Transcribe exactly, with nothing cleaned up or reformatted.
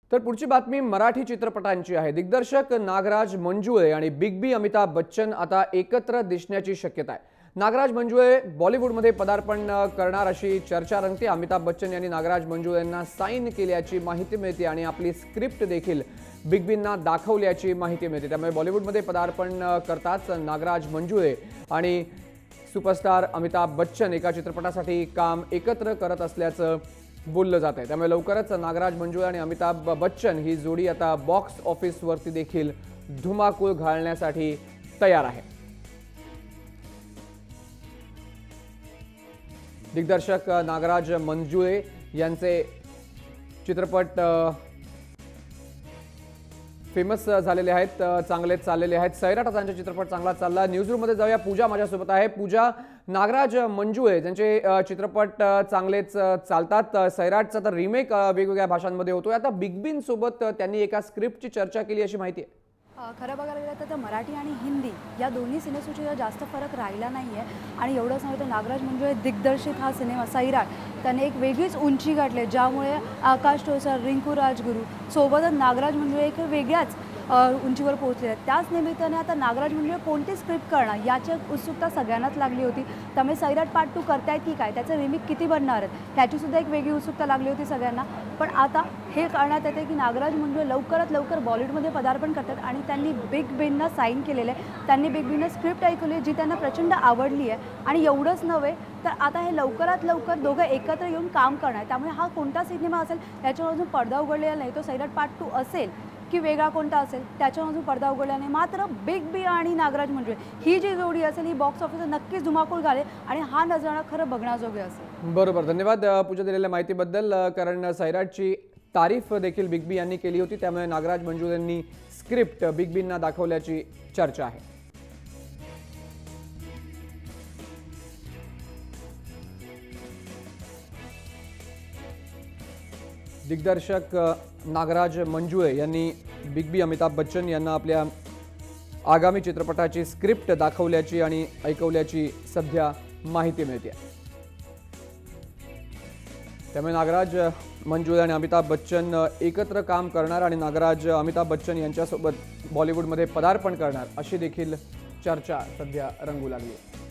तर पुढची बातमी मराठी चित्रपटांची आहे। दिग्दर्शक नागराज मंजुळे आणि बिग बी अमिताभ बच्चन आता एकत्र दिसण्याची शक्यता आहे। नागराज मंजुळे बॉलिवूडमध्ये पदार्पण करणार अशी चर्चा रंगते। अमिताभ बच्चन यांनी नागराज मंजुळेंना साइन केल्याची माहिती मिळते आणि आपली स्क्रिप्ट देखील बिग बींना दाखवल्याची माहिती मिळते। त्यामुळे बॉलिवूडमध्ये पदार्पण करताच नागराज मंजुळे आणि सुपरस्टार अमिताभ बच्चन एका चित्रपटासाठी काम एकत्र करत असल्याचं बोललं जात आहे। त्यामुळे लवकरच नागराज मंजुळे आणि अमिताभ बच्चन ही जोडी आता बॉक्स ऑफिसवरती देखील धुमाकूळ घालण्यासाठी तयार आहे। दिग्दर्शक नागराज मंजुळे यांचे चित्रपट फेमस झालेले आहेत, चांगले चाललेले आहेत। सैराट त्यांचा चित्रपट चांगला चालला। न्यूजरूम मध्ये जाऊया, पूजा माझ्यासोबत आहे। पूजा, नागराज मंजुळे त्यांचे चित्रपट चांगलेच चालतात। सैराटचा तर रिमेक वेगवेगळ्या भाषांमध्ये होतोय। आता बिग बीन सोबत त्यांनी एका स्क्रिप्टची चर्चा केली अशी माहिती आहे। खरं बघायला गेलं तर मराठी आणि हिंदी या दोन्ही सिनेसृष्टीचा जास्त फरक राहिला नाही आहे आणि एवढंच नव्हे तर नागराज मंजुळे दिग्दर्शित हा सिनेमा सैराट त्याने एक वेगळीच उंची गाठली, ज्यामुळे आकाश टोसर, रिंकू राजगुरू सोबतच नागराज मंजुळे एक वेगळ्याच उंचीवर पोहोचले आहेत। त्याच निमित्ताने आता नागराज मंजुळे कोणती स्क्रिप्ट करणार याची उत्सुकता सगळ्यांनाच लागली होती। त्यामुळे सैराट पार्ट टू करतायत की काय, त्याचं रिमेक किती बनणार आहेत याचीसुद्धा एक वेगळी उत्सुकता लागली होती सगळ्यांना। पण आता हे कळण्यात येते की नागराज मंजुळे लवकरात लवकर बॉलिवूडमध्ये पदार्पण करतात आणि त्यांनी बिग बींना साईन केलेलं आहे। त्यांनी बिग बीनं स्क्रिप्ट ऐकली जी त्यांना प्रचंड आवडली आहे आणि एवढंच नव्हे तर आता हे लवकरात लवकर दोघं एकत्र येऊन काम करणार। त्यामुळे हा कोणता सिनेमा असेल याच्यावर अजून पडदा उघडलेला नाही। तो सैराट पार्ट टू असेल की वेगळा कोणता असेल त्याच्यावर अजून पडदा उघडला नाही। मात्र बिग बी आणि नागराज मंजुळे ही जी जोडी असेल ही बॉक्स ऑफिसवर नक्कीच धुमाकूळ घालेल आणि हा नजराणा खरं बघण्याजोगे असेल। बरोबर, धन्यवाद पूजा दिलेल्या माहितीबद्दल। कारण सैराटची तारीफ देखील बिग बी यांनी केली होती, त्यामुळे नागराज मंजुळेंनी स्क्रिप्ट बिग बींना दाखवल्याची चर्चा आहे। दिग्दर्शक नागराज मंजुळे यांनी बिग बी अमिताभ बच्चन यांना आपल्या आगामी चित्रपटाची स्क्रिप्ट दाखवल्याची आणि ऐकवल्याची सध्या माहिती मिळते। त्यामुळे नागराज मंजुळे आणि अमिताभ बच्चन एकत्र काम करणार आणि नागराज अमिताभ बच्चन यांच्यासोबत बॉलिवूडमध्ये पदार्पण करणार अशी देखील चर्चा सध्या रंगू लागली आहे।